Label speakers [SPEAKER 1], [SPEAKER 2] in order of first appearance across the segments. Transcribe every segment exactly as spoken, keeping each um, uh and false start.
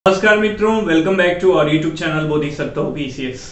[SPEAKER 1] Namaskar mitron, welcome back to our YouTube channel BodhisattvaPCS.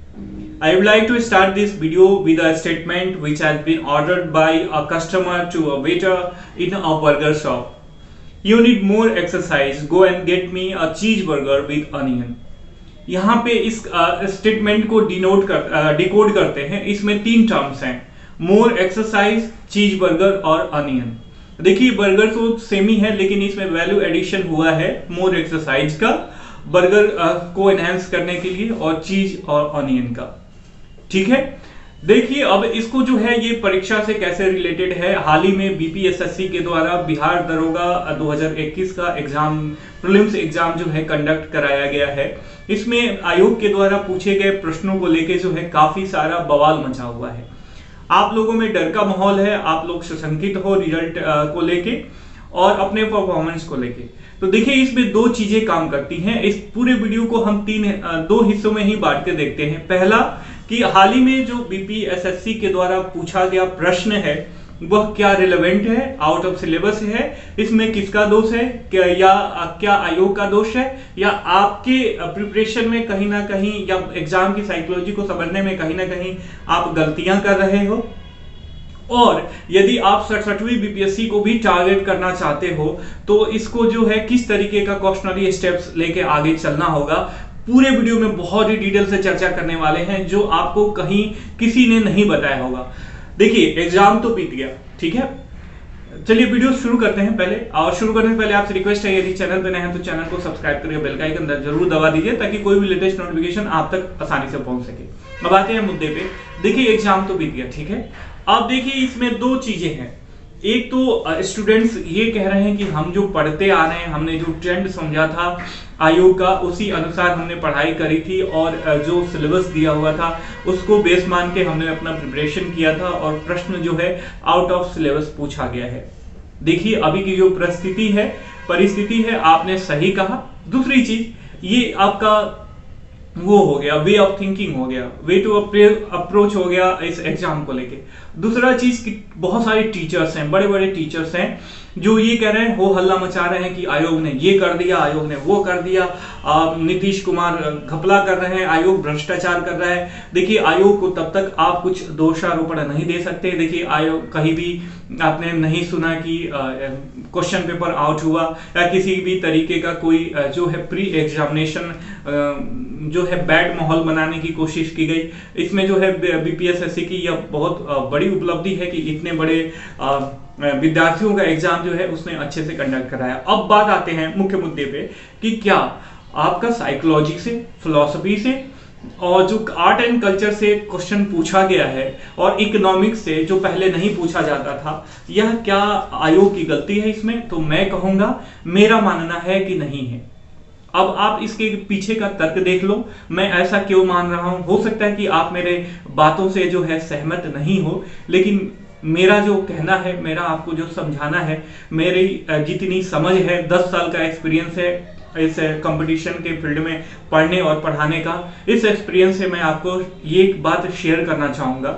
[SPEAKER 1] I would like to start this video with a statement which has been ordered by a customer to a waiter in a burger shop. You need more exercise, go and get me a cheeseburger with onion. यहाँ पे इस statement को denote कर decode करते हैं। इसमें तीन terms हैं, मोर एक्सरसाइज, चीज बर्गर और अनियन। देखिए बर्गर तो सेम ही है, लेकिन इसमें वैल्यू एडिशन हुआ है मोर एक्सरसाइज का, बर्गर को एनहांस करने के लिए, और चीज और ऑनियन का। ठीक है, देखिए अब इसको जो है ये परीक्षा से कैसे रिलेटेड है। हाल ही में बीपीएससी के द्वारा बिहार दरोगा दो हज़ार इक्कीस का एग्जाम, प्रीलिम्स एग्जाम जो है कंडक्ट कराया गया है। इसमें आयोग के द्वारा पूछे गए प्रश्नों को लेके जो है काफी सारा बवाल मचा हुआ है। आप लोगों में डर का माहौल है, आप लोग सशंकित हो रिजल्ट को लेके और अपने परफॉर्मेंस को लेके। तो देखिए इसमें दो चीजें काम करती हैं। इस पूरे वीडियो को हम तीन दो हिस्सों में ही बांट के देखते हैं। पहला कि हाल ही में जो बीपीएससी के द्वारा पूछा गया प्रश्न है वह क्या रिलेवेंट है, आउट ऑफ सिलेबस है, इसमें किसका दोष है, क्या या क्या आयोग का दोष है, या आपके प्रिपरेशन में कहीं ना कहीं या एग्जाम की साइकोलॉजी को समझने में कहीं ना कहीं आप गलतियां कर रहे हो। और यदि आप सड़सठवीं बीपीएससी को भी टारगेट करना चाहते हो तो इसको जो है किस तरीके का क्वेश्चनरी स्टेप्स लेके आगे चलना होगा, पूरे वीडियो में बहुत ही डिटेल से चर्चा करने वाले हैं जो आपको कहीं किसी ने नहीं बताया होगा। देखिए एग्जाम तो बीत गया, ठीक है, चलिए वीडियो शुरू करते हैं। पहले और शुरू करने से पहले आपसे रिक्वेस्ट है, यदि चैनल पे नए हैं तो चैनल को सब्सक्राइब करके बेल का आइकन जरूर दबा दीजिए ताकि कोई भी लेटेस्ट नोटिफिकेशन आप तक आसानी से पहुंच सके। अब आते हैं मुद्दे पे। देखिए एग्जाम तो बीत गया, ठीक है। अब देखिए इसमें दो चीजें हैं। एक तो स्टूडेंट्स ये कह रहे हैं कि हम जो पढ़ते आ रहे हैं, हमने जो ट्रेंड समझा था आयोग का उसी अनुसार हमने पढ़ाई करी थी और जो सिलेबस दिया हुआ था उसको बेस मान के हमने अपना प्रिपरेशन किया था और प्रश्न जो है आउट ऑफ सिलेबस पूछा गया है। देखिए अभी की जो परिस्थिति है परिस्थिति है आपने सही कहा। दूसरी चीज ये आपका वो हो गया, वे ऑफ थिंकिंग हो गया, वे टू अप्रोच हो गया इस एग्जाम को लेके। दूसरा चीज कि बहुत सारे टीचर्स हैं, बड़े बड़े टीचर्स हैं जो ये कह रहे हैं, हो हल्ला मचा रहे हैं कि आयोग ने ये कर दिया, आयोग ने वो कर दिया, नीतीश कुमार घपला कर रहे हैं, आयोग भ्रष्टाचार कर रहा है। देखिए आयोग को तब तक आप कुछ दोषारोपण नहीं दे सकते। देखिए आयोग कहीं भी आपने नहीं सुना कि क्वेश्चन पेपर आउट हुआ या किसी भी तरीके का कोई जो है प्री एग्जामिनेशन जो है बैड माहौल बनाने की कोशिश की गई। इसमें जो है बीपीएससी की यह बहुत बड़ी उपलब्धि है कि इतने बड़े विद्यार्थियों का एग्जाम जो है उसने अच्छे से कंडक्ट कराया। अब बात आते हैं मुख्य मुद्दे पे कि क्या आपका साइकोलॉजी से, फिलॉसफी से और जो आर्ट एंड कल्चर से क्वेश्चन पूछा गया है और इकोनॉमिक्स से जो पहले नहीं पूछा जाता था, यह क्या आयोग की गलती है इसमें? तो मैं कहूंगा, मेरा मानना है कि नहीं है। अब आप इसके पीछे का तर्क देख लो, मैं ऐसा क्यों मान रहा हूं। हो सकता है कि आप मेरे बातों से जो है सहमत नहीं हो, लेकिन मेरा जो कहना है, मेरा आपको जो समझाना है, मेरी जितनी समझ है, दस साल का एक्सपीरियंस है इस कंपटीशन के फील्ड में पढ़ने और पढ़ाने का, इस एक्सपीरियंस से मैं आपको ये बात शेयर करना चाहूंगा।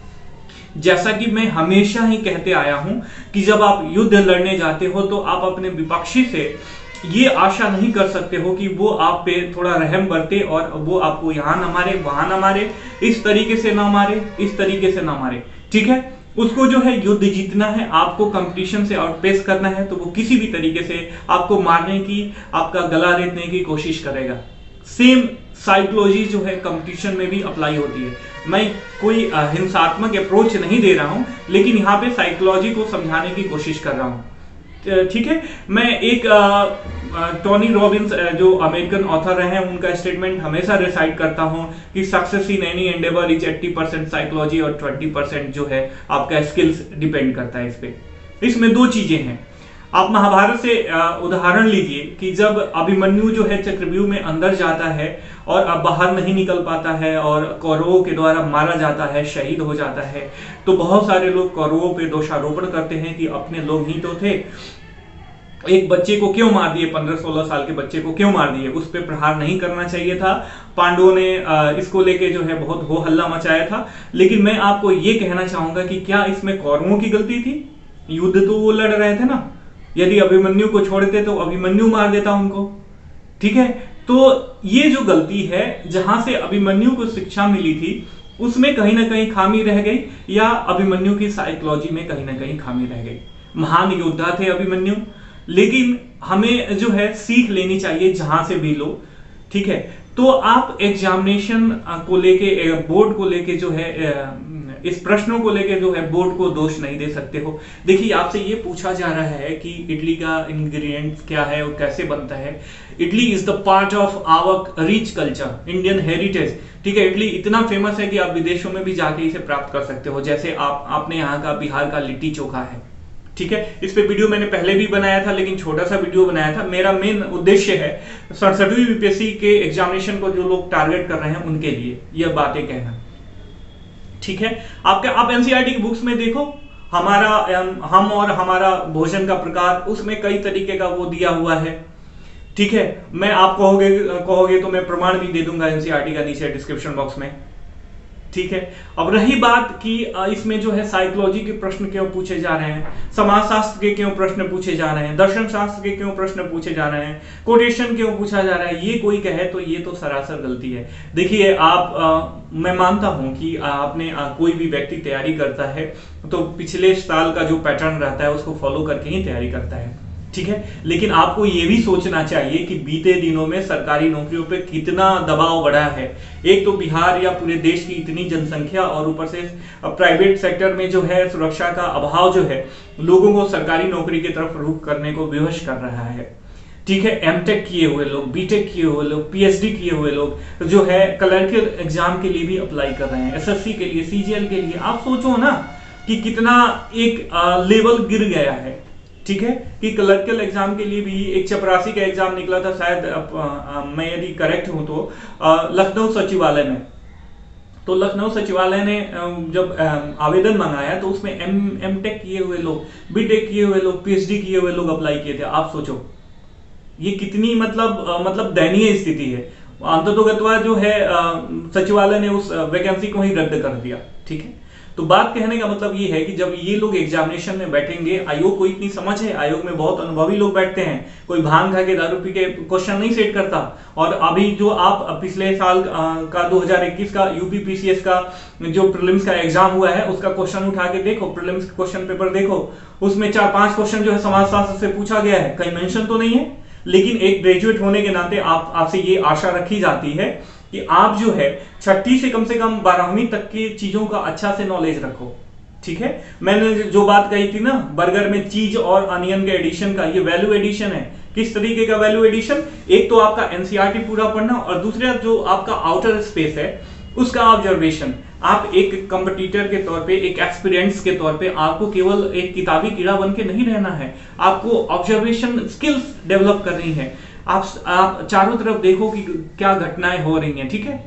[SPEAKER 1] जैसा कि मैं हमेशा ही कहते आया हूं कि जब आप युद्ध लड़ने जाते हो तो आप अपने विपक्षी से ये आशा नहीं कर सकते हो कि वो आप पे थोड़ा रहम बरते और वो आपको यहाँ ना मारे, वहां ना मारे, इस तरीके से ना मारे, इस तरीके से ना मारे, ठीक है। उसको जो है युद्ध जीतना है, आपको कंपटीशन से आउटपेस करना है, तो वो किसी भी तरीके से आपको मारने की, आपका गला रेतने की कोशिश करेगा। सेम साइकोलॉजी जो है कंपटीशन में भी अप्लाई होती है। मैं कोई हिंसात्मक अप्रोच नहीं दे रहा हूं, लेकिन यहाँ पे साइकोलॉजी को समझाने की कोशिश कर रहा हूं, ठीक है। मैं एक टोनी रॉबिन्स जो अमेरिकन ऑथर रहे हैं उनका स्टेटमेंट हमेशा रिसाइट करता हूं कि success in any endeavour is अस्सी परसेंट साइकोलॉजी और बीस परसेंट जो है आपका स्किल्स डिपेंड करता है इस पे। इसमें दो चीजें हैं। आप महाभारत से उदाहरण लीजिए कि जब अभिमन्यु जो है चक्रव्यूह में अंदर जाता है और अब बाहर नहीं निकल पाता है और कौरवों के द्वारा मारा जाता है, शहीद हो जाता है, तो बहुत सारे लोग कौरवों पे दोषारोपण करते हैं कि अपने लोग ही तो थे, एक बच्चे को क्यों मार दिए, पंद्रह सोलह साल के बच्चे को क्यों मार दिए, उस पर प्रहार नहीं करना चाहिए था। पांडवों ने इसको लेके जो है बहुत हो हल्ला मचाया था। लेकिन मैं आपको ये कहना चाहूंगा कि क्या इसमें कौरवों की गलती थी? युद्ध तो वो लड़ रहे थे ना। यदि अभिमन्यु को छोड़ते तो अभिमन्यु मार देता उनको, ठीक है, तो ये जो गलती है, जहां से अभिमन्यु को शिक्षा मिली थी उसमें कहीं ना कहीं खामी रह गई, या अभिमन्यु की साइकोलॉजी में कहीं ना कहीं खामी रह गई। महान योद्धा थे अभिमन्यु, लेकिन हमें जो है सीख लेनी चाहिए जहां से भी लो, ठीक है। तो आप एग्जामिनेशन को लेके, बोर्ड को लेके जो है, इस प्रश्नों को लेके जो है बोर्ड को दोष नहीं दे सकते हो। देखिए, आपसे ये पूछा जा रहा है कि इडली का इंग्रेडिएंट्स क्या है और कैसे बनता है। Idli is the part of our rich culture, Indian heritage, ठीक है। इडली इतना फेमस है कि आप विदेशों में भी जाके इसे प्राप्त कर सकते हो, जैसे आप आपने यहाँ का बिहार का लिट्टी चोखा है, ठीक है। इस पे वीडियो मैंने पहले भी बनाया था, लेकिन छोटा सा वीडियो बनाया था। मेरा मेन उद्देश्य है सड़सठवीं बीपीएससी के एग्जामिनेशन को जो लोग टारगेट कर रहे हैं उनके लिए यह बातें कहना, ठीक है। आपके आप एनसीईआरटी की बुक्स में देखो, हमारा हम और हमारा भोजन का प्रकार, उसमें कई तरीके का वो दिया हुआ है, ठीक है। मैं आप कहोगे कहोगे तो मैं प्रमाण भी दे दूंगा एनसीईआरटी का नीचे डिस्क्रिप्शन बॉक्स में, ठीक है। अब रही बात कि इसमें जो है साइकोलॉजी के प्रश्न क्यों पूछे जा रहे हैं, समाजशास्त्र के क्यों प्रश्न पूछे जा रहे हैं, दर्शन शास्त्र के क्यों प्रश्न पूछे जा रहे हैं, कोटेशन क्यों पूछा जा रहा है, ये कोई कहे तो ये तो सरासर गलती है। देखिए, आप आ, मैं मानता हूं कि आपने आ, कोई भी व्यक्ति तैयारी करता है तो पिछले साल का जो पैटर्न रहता है उसको फॉलो करके ही तैयारी करता है, ठीक है। लेकिन आपको यह भी सोचना चाहिए कि बीते दिनों में सरकारी नौकरियों पे कितना दबाव बढ़ा है। एक तो बिहार या पूरे देश की इतनी जनसंख्या, और ऊपर से प्राइवेट सेक्टर में जो है सुरक्षा का अभाव जो है लोगों को सरकारी नौकरी की तरफ रुख करने को विवश कर रहा है, ठीक है। एमटेक किए हुए लोग, बीटेक किए हुए लोग, पीएचडी किए हुए लोग जो है क्लर्कल एग्जाम के लिए भी अप्लाई कर रहे हैं, एसएससी के लिए, सीजीएल के लिए। आप सोचो ना कि कितना एक लेवल गिर गया है, ठीक है। कि क्लर्कल एग्जाम के लिए भी एक चपरासी का एग्जाम निकला था शायद, आ, आ, मैं यदि करेक्ट हूं तो लखनऊ सचिवालय में। तो लखनऊ सचिवालय ने जब आवेदन मंगाया तो उसमें एम एमटेक किए हुए लोग, बीटेक किए हुए लोग, पीएचडी किए हुए लोग अप्लाई किए थे। आप सोचो ये कितनी मतलब आ, मतलब दयनीय स्थिति है। अंततोगत्वा जो है सचिवालय ने उस वैकेंसी को ही रद्द कर दिया, ठीक है। तो बात कहने का मतलब ये है कि जब ये लोग एग्जामिनेशन में बैठेंगे, आयोग को इतनी समझ है, आयोग में बहुत अनुभवी लोग बैठते हैं, कोई भांग खा के दारू पी के क्वेश्चन नहीं सेट करता। और अभी जो आप पिछले साल का दो हज़ार इक्कीस का यूपी पीसीएस का जो प्रीलिम्स का एग्जाम हुआ है उसका क्वेश्चन उठा के देखो, प्रीलिम्स क्वेश्चन पेपर देखो, उसमें चार पांच क्वेश्चन जो है समाजशास्त्र से पूछा गया है, कहीं मेंशन तो नहीं है। लेकिन एक ग्रेजुएट होने के नाते आप आपसे ये आशा रखी जाती है कि आप जो है छठी से कम से कम बारहवीं तक की चीजों का अच्छा से नॉलेज रखो, ठीक है। मैंने जो बात कही थी ना, बर्गर में चीज और अनियन के एडिशन का, ये वैल्यू एडिशन है। किस तरीके का वैल्यू एडिशन? एक तो आपका एनसीईआरटी पूरा पढ़ना, और दूसरा जो आपका आउटर स्पेस है उसका ऑब्जर्वेशन। आप एक कंपटीटर के तौर पे, एक एक्सपीरियंस के तौर पे आपको केवल एक किताबी कीड़ा बन के नहीं रहना है, आपको ऑब्जर्वेशन स्किल्स डेवलप करनी है। आप आप चारों तरफ देखो कि क्या घटनाएं हो रही हैं, ठीक है।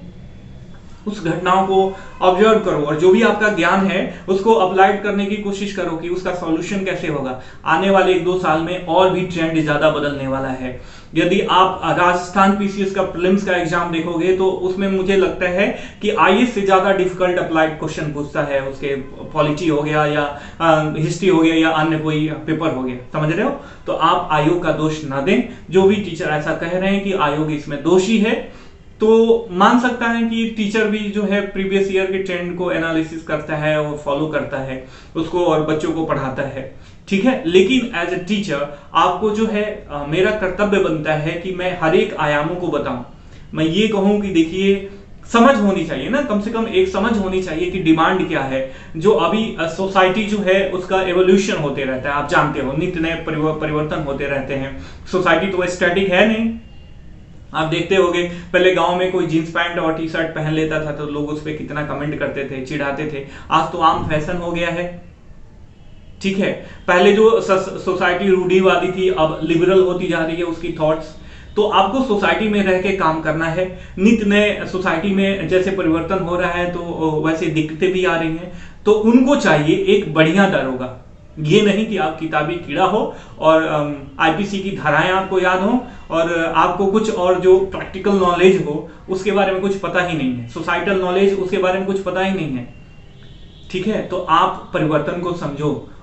[SPEAKER 1] उस घटनाओं को ऑब्जर्व करो और जो भी आपका ज्ञान है उसको अप्लाइड करने की कोशिश करो कि उसका सॉल्यूशन कैसे होगा। आने वाले एक दो साल में और भी ट्रेंड ज्यादा बदलने वाला है। यदि आप राजस्थान पीसीएस का प्रीलिम्स का एग्जाम देखोगे तो उसमें मुझे लगता है कि आईएएस से ज्यादा डिफिकल्ट अप्लाइड क्वेश्चन पूछता है। उसके पॉलिटी हो गया या हिस्ट्री हो गया या अन्य कोई पेपर हो गया, समझ रहे हो। तो आप आयोग का दोष ना दें। जो भी टीचर ऐसा कह रहे हैं कि आयोग इसमें दोषी है, तो मान सकता है कि टीचर भी जो है प्रीवियस ईयर के ट्रेंड को एनालिसिस करता है और फॉलो करता है उसको और बच्चों को पढ़ाता है, ठीक है। लेकिन एज ए टीचर आपको जो है आ, मेरा कर्तव्य बनता है कि मैं हर एक आयामों को बताऊं। मैं ये कहूं कि देखिए, समझ होनी चाहिए ना, कम से कम एक समझ होनी चाहिए कि डिमांड क्या है। जो अभी सोसाइटी जो है उसका एवोल्यूशन होते रहता है, आप जानते हो, नित्य नए परिवर्तन होते रहते हैं। सोसाइटी तो स्टैटिक है नहीं। आप देखते होंगे पहले गांव में कोई जींस पैंट और टी शर्ट पहन लेता था तो लोग उस पर कितना कमेंट करते थे, चिढ़ाते थे। आज तो आम फैशन हो गया है, ठीक है। पहले जो सोसाइटी रूढ़िवादी थी अब लिबरल होती जा रही है उसकी थॉट्स। तो आपको सोसाइटी में रह के काम करना है। नित्य नए सोसाइटी में जैसे परिवर्तन हो रहा है तो वैसे दिक्कतें भी आ रही हैं। तो उनको चाहिए एक बढ़िया दारोगा, ये नहीं कि आप किताबी कीड़ा हो और आईपीसी की धाराएं आपको याद हो और आपको कुछ और जो प्रैक्टिकल नॉलेज हो उसके बारे में कुछ पता ही नहीं है, सोसाइटल नॉलेज उसके बारे में कुछ पता ही नहीं है, ठीक है। तो आप परिवर्तन को समझो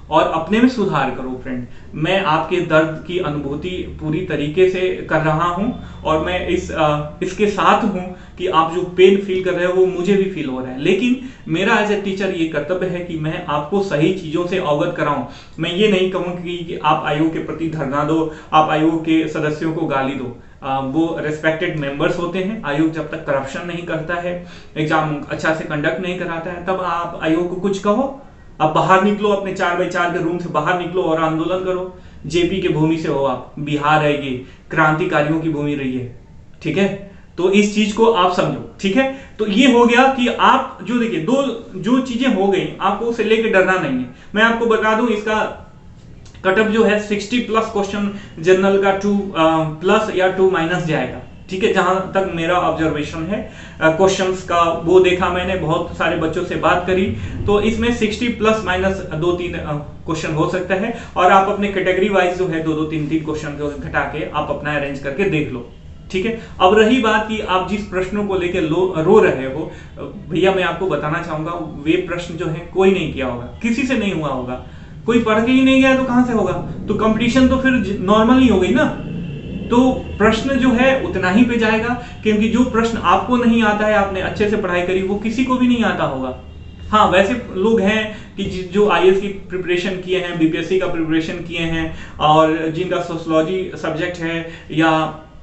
[SPEAKER 1] और अपने में सुधार करो फ्रेंड। मैं आपके दर्द की अनुभूति पूरी तरीके से कर रहा हूं और मैं इस आ, इसके साथ हूं कि आप जो पेन फील कर रहे हो वो मुझे भी फील हो रहा है, लेकिन मेरा एज ए टीचर ये कर्तव्य है कि मैं आपको सही चीजों से अवगत कराऊं। मैं ये नहीं कहूं कि, कि आप आयोग के प्रति धरना दो, आप आयोग के सदस्यों को गाली दो। आ, वो रेस्पेक्टेड मेंबर्स होते हैं। आयोग जब तक करप्शन नहीं करता है, एग्जाम अच्छा से कंडक्ट नहीं कराता है, तब आप आयोग को कुछ कहो। अब बाहर निकलो, अपने चार बाई चार के रूम से बाहर निकलो और आंदोलन करो। जेपी के भूमि से हो आप, बिहार है ये, क्रांतिकारियों की भूमि रही है, ठीक है। तो इस चीज को आप समझो, ठीक है। तो ये हो गया कि आप जो देखिए दो जो चीजें हो गई, आपको उसे लेके डरना नहीं है। मैं आपको बता दूं इसका कटअप जो है साठ प्लस क्वेश्चन जनरल का टू प्लस या टू माइनस जाएगा, ठीक है। जहां तक मेरा ऑब्जर्वेशन है क्वेश्चंस का वो देखा मैंने, बहुत सारे बच्चों से बात करी, तो इसमें साठ प्लस माइनस दो तीन क्वेश्चन हो सकता है। और आप अपने कैटेगरी वाइज जो है दो दो तीन तीन क्वेश्चन को घटा के आप अपना अरेंज करके देख लो, ठीक है। अब रही बात कि आप जिस प्रश्नों को लेके रो रहे हो, भैया मैं आपको बताना चाहूंगा वे प्रश्न जो है कोई नहीं किया होगा, किसी से नहीं हुआ होगा। कोई पढ़ के ही नहीं गया तो कहां से होगा? तो कंपटीशन तो फिर नॉर्मल ही हो गई ना। तो प्रश्न जो है उतना ही पे जाएगा, क्योंकि जो प्रश्न आपको नहीं आता है, आपने अच्छे से पढ़ाई करी, वो किसी को भी नहीं आता होगा। हाँ, वैसे लोग हैं कि जो आईएएस की प्रिपरेशन किए हैं, बीपीएससी का प्रिपरेशन किए हैं, और जिनका सोशियोलॉजी सब्जेक्ट है, या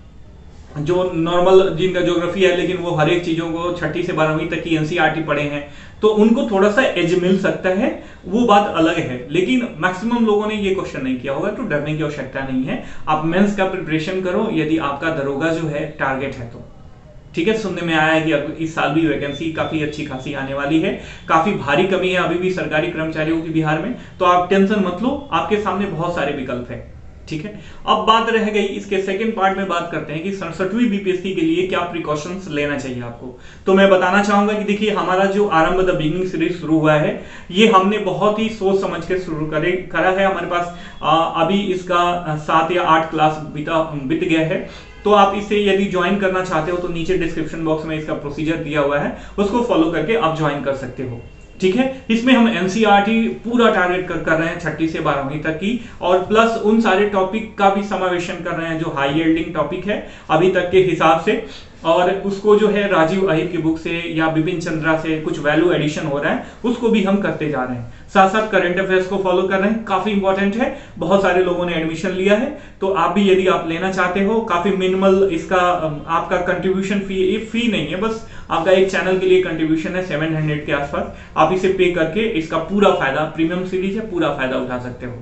[SPEAKER 1] जो नॉर्मल जिनका ज्योग्राफी है, लेकिन वो हर एक चीजों को छठी से बारहवीं तक की एनसीईआरटी पढ़े हैं, तो उनको थोड़ा सा एज मिल सकता है, वो बात अलग है। लेकिन मैक्सिमम लोगों ने ये क्वेश्चन नहीं किया होगा, तो डरने की आवश्यकता नहीं है। आप मेंस का प्रिपरेशन करो यदि आपका दरोगा जो है टारगेट है तो, ठीक है। सुनने में आया है कि इस साल भी वैकेंसी काफी अच्छी खासी आने वाली है, काफी भारी कमी है अभी भी सरकारी कर्मचारियों की बिहार में, तो आप टेंशन मत लो, आपके सामने बहुत सारे विकल्प है, ठीक है। अब बात रह गई इसके सेकंड पार्ट में, बात करते हैं कि सड़सठवीं बीपीएससी के लिए क्या प्रिकॉशंस लेना चाहिए आपको। तो मैं बताना चाहूंगा कि देखिए, हमारा जो आरंभ द बिगिनिंग सीरीज शुरू हुआ है, ये हमने बहुत ही सोच समझ के शुरू करे करा है। हमारे पास आ, अभी इसका सात या आठ क्लास बीता बीत गया है। तो आप इसे यदि ज्वाइन करना चाहते हो तो नीचे डिस्क्रिप्शन बॉक्स में इसका प्रोसीजर दिया हुआ है, उसको फॉलो करके आप ज्वाइन कर सकते हो, ठीक है। इसमें हम एनसीईआरटी पूरा टारगेट कर कर रहे हैं छठी से बारहवीं तक की, और प्लस उन सारे टॉपिक का भी समावेशन कर रहे हैं जो हाई यील्डिंग टॉपिक है अभी तक के हिसाब से, और उसको जो है राजीव अहिर की बुक से या बिपिन चंद्रा से कुछ वैल्यू एडिशन हो रहा है, उसको भी हम करते जा रहे हैं। साथ साथ करंट अफेयर्स को फॉलो कर रहे हैं, काफी इंपॉर्टेंट है। बहुत सारे लोगों ने एडमिशन लिया है, तो आप भी यदि आप लेना चाहते हो, काफी मिनिमल इसका आपका कंट्रीब्यूशन फी, ये फी नहीं है, बस आपका एक चैनल के लिए कंट्रीब्यूशन है सेवन हंड्रेड के आसपास। आप इसे पे करके इसका पूरा फायदा, प्रीमियम सीरीज है, पूरा फायदा उठा सकते हो,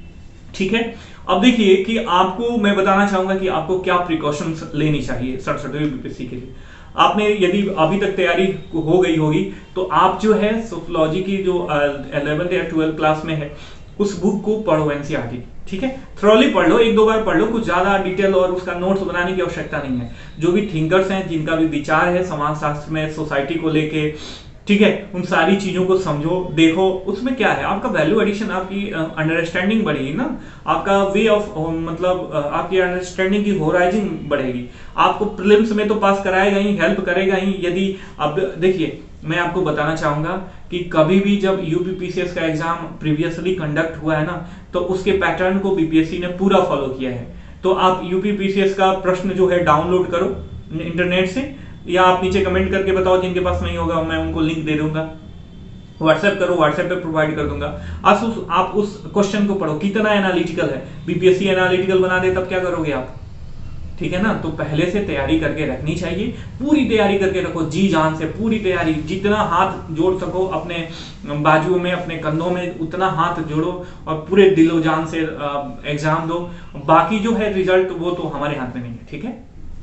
[SPEAKER 1] ठीक है। अब देखिए कि आपको मैं बताना चाहूंगा कि आपको क्या प्रिकॉशंस लेनी चाहिए सड़सठवीं बीपीएससी के लिए। आपने यदि अभी तक तैयारी हो गई होगी, तो आप जो है सोशियोलॉजी की जो इलेवेंथ या ट्वेल्थ क्लास में है, उस बुक को पढ़ो, एनसीईआरटी, ठीक है। थ्रोली पढ़ लो, एक दो बार पढ़ लो, कुछ ज्यादा डिटेल और उसका नोट्स बनाने की आवश्यकता नहीं है। जो भी थिंकर्स हैं, जिनका भी विचार है समाज शास्त्र में, सोसाइटी को लेके, ठीक है, उन सारी चीजों को समझो, देखो उसमें क्या है। आपका वैल्यू एडिशन, आपकी अंडरस्टैंडिंग बढ़ेगी ना, आपका वे ऑफ मतलब आपकी अंडरस्टैंडिंग की होराइजिंग बढ़ेगी। आपको प्रीलिम्स में तो पास कराएगा ही, हेल्प करेगा ही। यदि अब देखिए, मैं आपको बताना चाहूंगा कि कभी भी जब यूपीपीसीएस का एग्जाम प्रीवियसली कंडक्ट हुआ है ना, तो उसके पैटर्न को बीपीएससी ने पूरा फॉलो किया है। तो आप यूपीपीसीएस का प्रश्न जो है डाउनलोड करो इंटरनेट से, या आप नीचे कमेंट करके बताओ जिनके पास नहीं होगा, मैं उनको लिंक दे दूंगा। व्हाट्सएप करो, व्हाट्सएप पे प्रोवाइड कर दूंगा। आज उस आप उस क्वेश्चन को पढ़ो, कितना एनालिटिकल है। बीपीएससी एनालिटिकल बना दे तब क्या करोगे आप, ठीक है ना। तो पहले से तैयारी करके रखनी चाहिए, पूरी तैयारी करके रखो, जी जान से पूरी तैयारी, जितना हाथ जोड़ सको अपने बाजुओं में, अपने कंधों में, उतना हाथ जोड़ो और पूरे दिलो जान से एग्जाम दो। बाकी जो है रिजल्ट वो तो हमारे हाथ में नहीं है, ठीक है,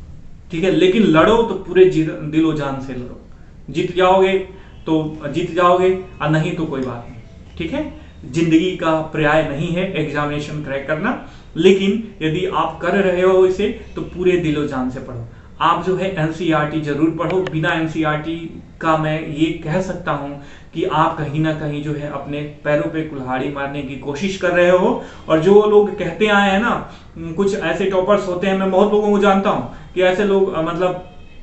[SPEAKER 1] ठीक है। लेकिन लड़ो तो पूरे दिलो जान से लड़ो। जीत जाओगे तो जीत जाओगे, और नहीं तो कोई बात नहीं, ठीक है। जिंदगी का पर्याय नहीं है एग्जामिनेशन क्रैक करना, लेकिन यदि आप कर रहे हो इसे तो पूरे दिलो जान से पढ़ो। आप जो है एनसीईआरटी जरूर पढ़ो। बिना एनसीईआरटी का मैं ये कह सकता हूं कि आप कहीं ना कहीं जो है अपने पैरों पे कुल्हाड़ी मारने की कोशिश कर रहे हो। और जो लोग कहते आए हैं ना, कुछ ऐसे टॉपर्स होते हैं, मैं बहुत लोगों को जानता हूं कि ऐसे लोग मतलब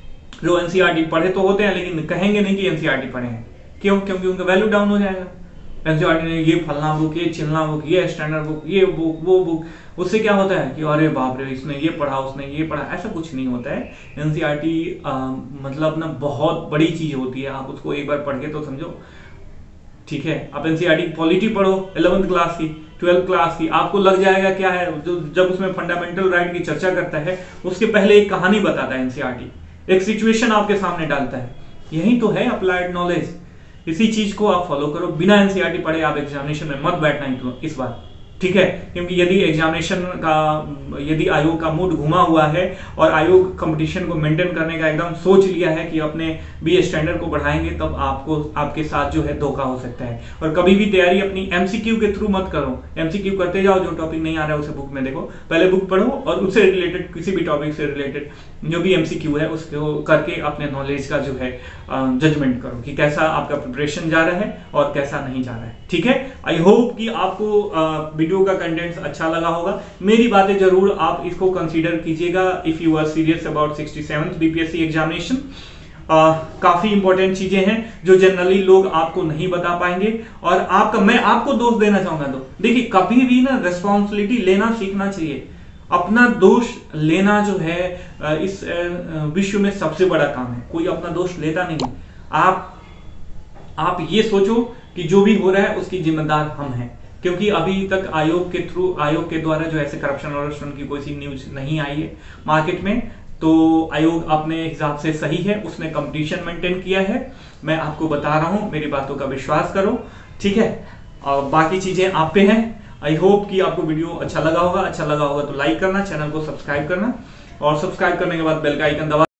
[SPEAKER 1] जो एनसीईआरटी पढ़े तो होते हैं, लेकिन कहेंगे नहीं कि एनसीईआरटी पढ़े हैं। क्यों? क्योंकि उनका वैल्यू डाउन हो जाएगा। एनसीईआरटी ने ये फलना बुक, ये चिलना बुक, ये स्टैंडर्ड बुक, ये बुक, वो बुक, उससे क्या होता है कि अरे बाप रे इसने ये पढ़ा, उसने ये पढ़ा, ऐसा कुछ नहीं होता है। एनसीईआरटी मतलब ना बहुत बड़ी चीज होती है, आप उसको एक बार पढ़ के तो समझो, ठीक है। आप एनसीईआरटी की पॉलिटी पढ़ो इलेवेंथ क्लास की, ट्वेल्थ क्लास की, आपको लग जाएगा क्या है। जो जब उसमें फंडामेंटल राइट की चर्चा करता है उसके पहले एक कहानी बताता है एनसीईआरटी, एक सिचुएशन आपके सामने डालता है। यही तो है अप्लाइड नॉलेज। इसी चीज को आप फॉलो करो। बिना एनसीईआरटी पढ़े आप एग्जामिनेशन में मत बैठना इस बार, ठीक है। क्योंकि यदि एग्जामिनेशन का, यदि आयोग का मूड घुमा हुआ है और आयोग कंपटीशन को मेंटेन करने का एकदम सोच लिया है कि अपने बी स्टैंडर्ड को बढ़ाएंगे, तब आपको आपके साथ जो है धोखा हो सकता है। और कभी भी तैयारी अपनी एमसीक्यू के थ्रू मत करो। एमसीक्यू करते जाओ, जो टॉपिक नहीं आ रहा है उसे बुक में देखो, पहले बुक पढ़ो और उससे रिलेटेड किसी भी टॉपिक से रिलेटेड जो भी एमसीक्यू है उसको करके अपने नॉलेज का जो है जजमेंट करो कि कैसा आपका प्रिपरेशन जा रहा है और कैसा नहीं जा रहा है, ठीक है। आई होप कि आपको वीडियो का कंटेंट अच्छा लगा होगा। मेरी बातें जरूर आप इसको कंसीडर कीजिएगा if you are serious about sixty seventh BPSC examination. काफी इंपॉर्टेंट चीजें हैं जो जनरली लोग आपको नहीं बता पाएंगे। और आपका, मैं आपको दोष देना चाहूंगा, तो देखिए कभी भी ना रिस्पॉन्सिबिलिटी लेना सीखना चाहिए। अपना दोष लेना जो है इस विश्व में सबसे बड़ा काम है। कोई अपना दोष लेता नहीं। आप आप ये सोचो कि जो भी हो रहा है उसकी जिम्मेदार हम हैं, क्योंकि अभी तक आयोग के थ्रू, आयोग के द्वारा जो ऐसे करप्शन वरप्शन की कोई सी न्यूज नहीं आई है मार्केट में। तो आयोग अपने हिसाब से सही है, उसने कंपटीशन मेंटेन किया है। मैं आपको बता रहा हूं, मेरी बातों का विश्वास करो, ठीक है। और बाकी चीजें आप पे हैं। आई होप कि आपको वीडियो अच्छा लगा होगा। अच्छा लगा होगा तो लाइक करना, चैनल को सब्सक्राइब करना और सब्सक्राइब करने के बाद बेल का आइकन दबा